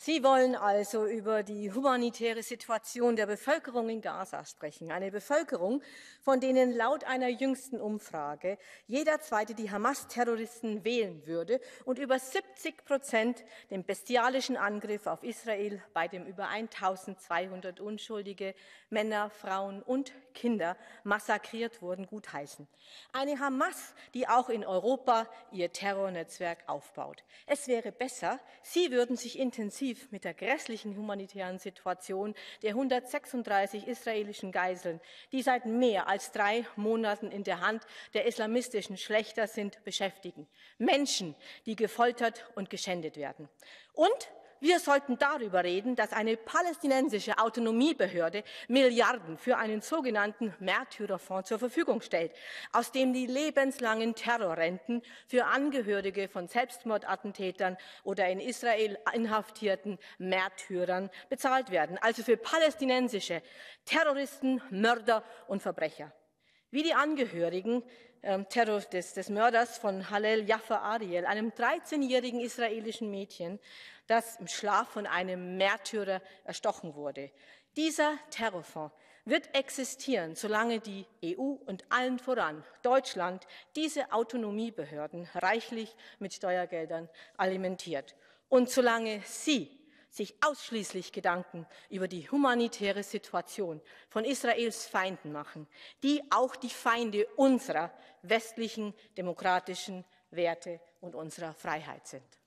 Sie wollen also über die humanitäre Situation der Bevölkerung in Gaza sprechen. Eine Bevölkerung, von denen laut einer jüngsten Umfrage jeder Zweite die Hamas-Terroristen wählen würde und über 70% dem bestialischen Angriff auf Israel, bei dem über 1200 unschuldige Männer, Frauen und Kinder massakriert wurden, gutheißen. Eine Hamas, die auch in Europa ihr Terrornetzwerk aufbaut. Es wäre besser, Sie würden sich intensiv mit der grässlichen humanitären Situation der 136 israelischen Geiseln, die seit mehr als 3 Monaten in der Hand der islamistischen Schlächter sind, beschäftigen. Menschen, die gefoltert und geschändet werden. Und wir sollten darüber reden, dass eine palästinensische Autonomiebehörde Milliarden für einen sogenannten Märtyrerfonds zur Verfügung stellt, aus dem die lebenslangen Terrorrenten für Angehörige von Selbstmordattentätern oder in Israel inhaftierten Märtyrern bezahlt werden, also für palästinensische Terroristen, Mörder und Verbrecher. Wie die Angehörigen des Mörders von Hallel Jaffa Ariel, einem 13-jährigen israelischen Mädchen, das im Schlaf von einem Märtyrer erstochen wurde. Dieser Terrorfonds wird existieren, solange die EU und allen voran Deutschland diese Autonomiebehörden reichlich mit Steuergeldern alimentiert. Und solange Sie sich ausschließlich Gedanken über die humanitäre Situation von Israels Feinden machen, die auch die Feinde unserer westlichen demokratischen Werte und unserer Freiheit sind.